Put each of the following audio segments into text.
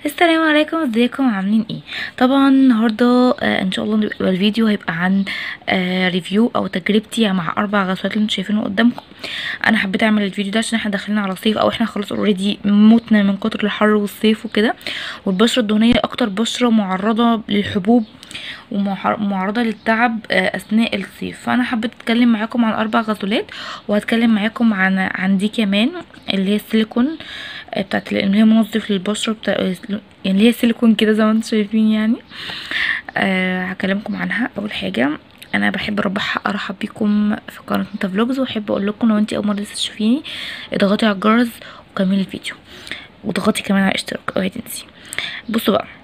السلام عليكم، ازيكم عاملين ايه؟ طبعا النهارده ان شاء الله يبقى الفيديو هيبقى عن ريفيو او تجربتي مع 4 غسولات اللي انتوا شايفينه قدامكم. انا حبيت اعمل الفيديو ده عشان احنا داخلين على صيف، او احنا خلاص اوريدي متنا من كتر الحر والصيف وكده، والبشره الدهنيه اكتر بشره معرضه للحبوب ومعرضه للتعب اثناء الصيف. فانا حبيت اتكلم معاكم عن 4 غسولات، وهتكلم معاكم عن دي كمان، اللي هي السيليكون بتاعت اللي هي منظف للبشره يعني اللي هي سيليكون كده زي ما انتم شايفين يعني. هكلمكم عنها. اول حاجه، انا بحب ارحب بيكم في قناه انت فلوجز، واحب اقول لكم لو انت اول مره تشوفيني اضغطي على الجرس وكملي الفيديو، واضغطي كمان على الاشتراك، اوعي تنسي. بصوا بقى،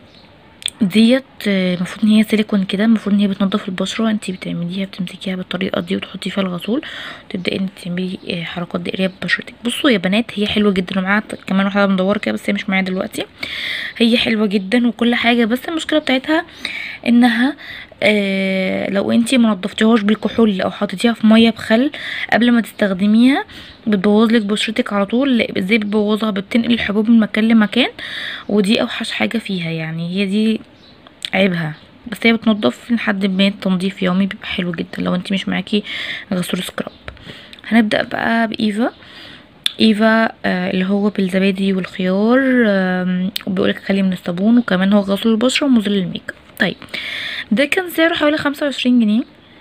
ديت المفروض ان هي سيليكون كده، المفروض ان هي بتنضف البشره. انت بتعمليها بتمسكيها بالطريقه دي وتحطي فيها الغسول، وتبداي انت تعملي حركات دائريه ببشرتك. بصوا يا بنات، هي حلوه جدا، ومعاها كمان واحده مدوره كده بس هي مش معايا دلوقتي. هي حلوه جدا وكل حاجه، بس المشكله بتاعتها انها لو انتي منضفتيهاش بالكحول او حطيتيها في ميه بخل قبل ما تستخدميها بتبوظلك بشرتك على طول. ازاي بتبوظها؟ بتنقل الحبوب من مكان لمكان، ودي اوحش حاجه فيها يعني، هي دي عيبها. بس هي بتنضف لحد ما تنظيف يومي بيبقى حلو جدا لو انتي مش معاكي غسول سكراب. هنبدأ بقى بإيفا اللي هو بالزبادي والخيار، وبيقولك خالي من الصابون، وكمان هو غسول البشرة ومزيل الميك اب. طيب، ده كان سعره حوالي 25 جنيه.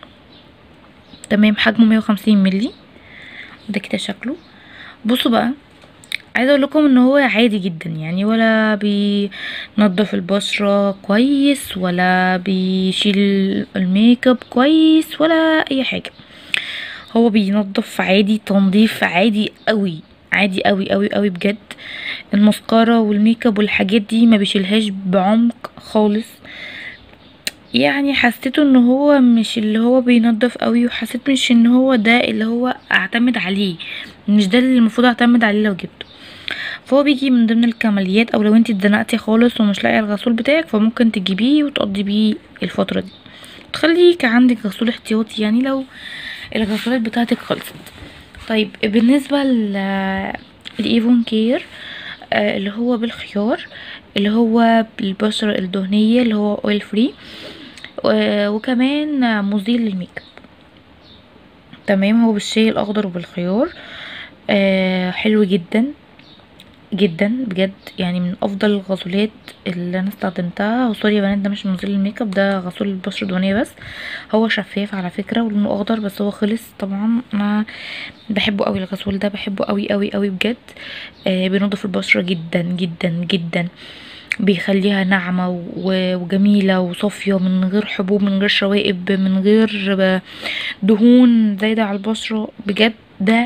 تمام، حجمه 150 ملي. ده كده شكله. بصوا بقى، عايزه اقول لكم ان هو عادي جدا يعني، ولا بينضف البشره كويس، ولا بيشيل الميك اب كويس، ولا اي حاجه. هو بينضف عادي، تنظيف عادي قوي، عادي قوي قوي قوي بجد. المسكرة والميك اب والحاجات دي ما بيشيلهاش بعمق خالص. يعني حسيته ان هو مش اللي هو بينضف قوي، وحسيت مش ان هو ده اللي هو اعتمد عليه، مش ده اللي المفروض اعتمد عليه لو جبته. فهو بيجي من ضمن الكماليات، او لو انت اتزنقتي خالص ومش لاقيه الغسول بتاعك فممكن تجيبيه وتقضي بيه الفتره دي، تخليك عندك غسول احتياطي يعني لو الغسالات بتاعتك خلصت. طيب، بالنسبه الايفون كير اللي هو بالخيار، اللي هو بالبشرة الدهنية، اللي هو اويل فري، وكمان مزيل للميك اب. تمام، هو بالشاي الاخضر وبالخيار. حلو جدا جدا بجد، يعني من افضل الغسولات اللي انا استخدمتها. وسوري يا بنات، ده مش مزيل الميك اب، ده غسول البشره الدهنيه بس. هو شفاف على فكره ولونه اخضر، بس هو خلص طبعا. انا بحبه قوي الغسول ده، بحبه قوي قوي قوي بجد. بينضف البشره جدا جدا جدا، بيخليها ناعمة وجميلة وصافية، من غير حبوب، من غير شوائب، من غير دهون زايدة على البشرة. بجد ده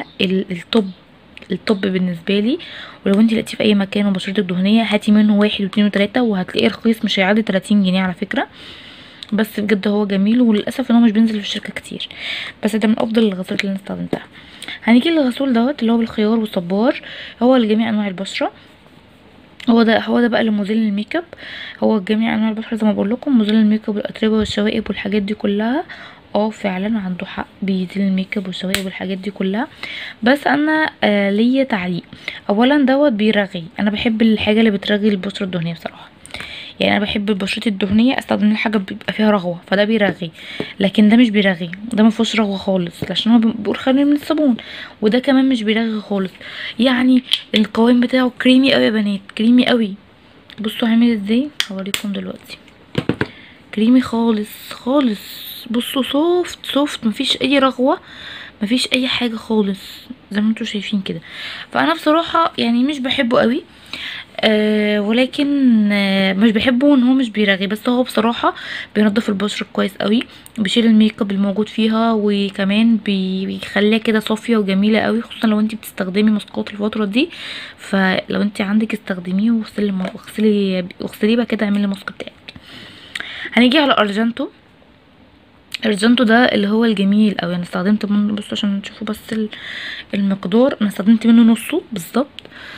الطب بالنسبة لي. ولو انت لقيتيه في اي مكان وبشرتك دهنية، هاتي منه 1 و2 و3، وهتلاقيه رخيص، مش هيعدي 30 جنيه على فكرة. بس بجد هو جميل، وللأسف ان هو مش بينزل في الشركة كتير، بس ده من افضل الغسولات اللي انا استخدمتها. هنيجي للغسول دوت اللي هو بالخيار والصبار، هو لجميع انواع البشرة. هو ده بقى لمزيل الميك اب. هو جميع انواع البشره زي ما بقول لكم، مزيل الميك اب والاتربه والشوائب والحاجات دي كلها. فعلا عنده حق، بيزيل الميك اب والشوائب والحاجات دي كلها. بس انا ليا تعليق. اولا دوت بيرغي، انا بحب الحاجه اللي بترغي البشره الدهنيه بصراحه. يعني انا بحب بشرتي الدهنيه استخدم حاجه بيبقى فيها رغوه، فده بيرغي. لكن ده مش بيرغي، ده ما فيهوش رغوه خالص، عشان هو بيقول خلي من الصابون. وده كمان مش بيرغي خالص. يعني القوام بتاعه كريمي قوي يا بنات، كريمي قوي. بصوا عامل ازاي، هوريكم دلوقتي. كريمي خالص خالص. بصوا، سوفت سوفت، مفيش اي رغوه، مفيش اي حاجه خالص، زي ما انتوا شايفين كده. فانا بصراحه يعني مش بحبه قوي. ولكن مش بحبه ان هو مش بيرغي، بس هو بصراحة بينضف البشرة كويس قوي، بيشيل الميك اب الموجود فيها، وكمان بيخليها كده صافية وجميلة قوي، خصوصا لو انت بتستخدمي ماسكات الفترة دي. فلو انت عندك استخدميه، واغسليه بقى كده، اعملي الماسك بتاعك. هنيجي على ارجنتو ده اللي هو الجميل اوي. انا استخدمت منه، بصوا عشان تشوفوا بس المقدار، انا استخدمت منه نصه بالظبط.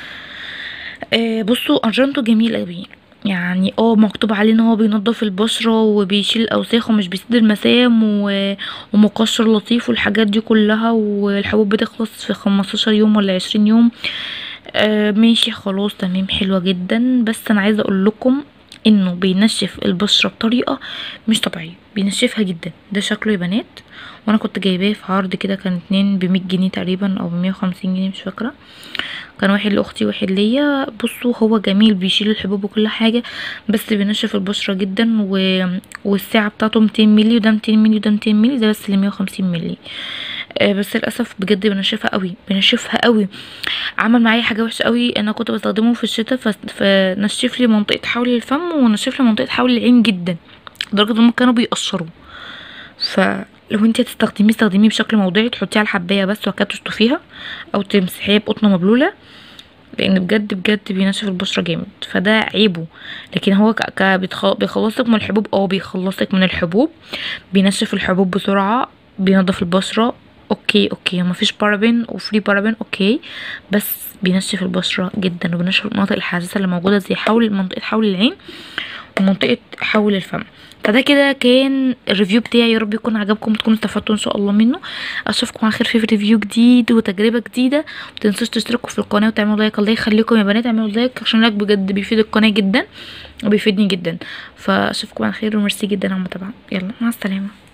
بصوا، ارجنتو جميل قوي. يعني مكتوب عليه ان هو بينضف البشرة وبيشيل الاوساخ ومش بيسد المسام ومقشر لطيف والحاجات دي كلها، والحبوب بتخلص في 15 يوم ولا 20 يوم. ماشي خلاص تمام، حلوة جدا. بس انا عايزة اقول لكم انه بينشف البشرة بطريقة مش طبيعية، بينشفها جدا. ده شكله يا بنات، وانا كنت جايباه في عرض كده، كان اتنين ب100 جنيه تقريبا او ب150 جنيه مش فاكرة. كان واحد لاختي واحد ليا. بصوا هو جميل، بيشيل الحبوب وكل حاجة، بس بينشف البشرة جدا. والساعة بتاعته 200 مللي، وده 200 مللي وده 200 مللي، ده بس ل 150 مللي. بس للاسف بجد بينشفها قوي، بينشفها قوي. عمل معايا حاجه وحشه قوي، انا كنت بستخدمه في الشتاء، فنشف لي منطقه حول الفم ونشف لي منطقه حول العين جدا، لدرجه ان هم كانوا بيقشروا. فلو انت هتستخدميه استخدميه بشكل موضعي، تحطيه على الحبايه بس وبعد كده تشطفيها، او تمسحيها بقطنه مبلوله، لان بجد بجد بينشف البشره جامد. فده عيبه. لكن هو بيخلصك من الحبوب، بيخلصك من الحبوب، بينشف الحبوب بسرعه، بينضف البشره. اوكي مفيش بارابين وفري بارابين، اوكي، بس بينشف البشره جدا، وبينشف المناطق الحساسه اللي موجوده زي منطقه حول العين ومنطقه حول الفم. فده كده كان الريفيو بتاعي، يا رب يكون عجبكم وتكونوا استفدتوا ان شاء الله منه. اشوفكم على خير في ريفيو جديد وتجربه جديده. متنسوش تشتركوا في القناه وتعملوا لايك، الله يخليكم يا بنات، اعملوا لايك عشان اللايك بجد بيفيد القناه جدا وبيفيدني جدا. فاشوفكم على خير وميرسي جدا على المتابعه. يلا مع السلامه.